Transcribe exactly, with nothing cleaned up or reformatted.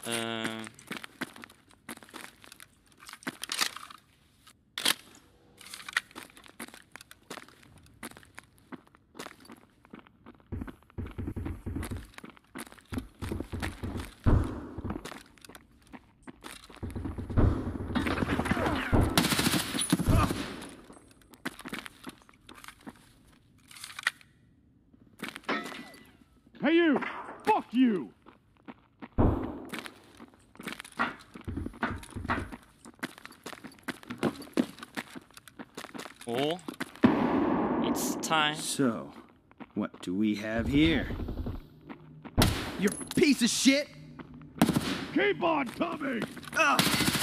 Uh... Hey you! Fuck you! Oh, it's time. So, what do we have here? You piece of shit! Keep on coming! Ugh.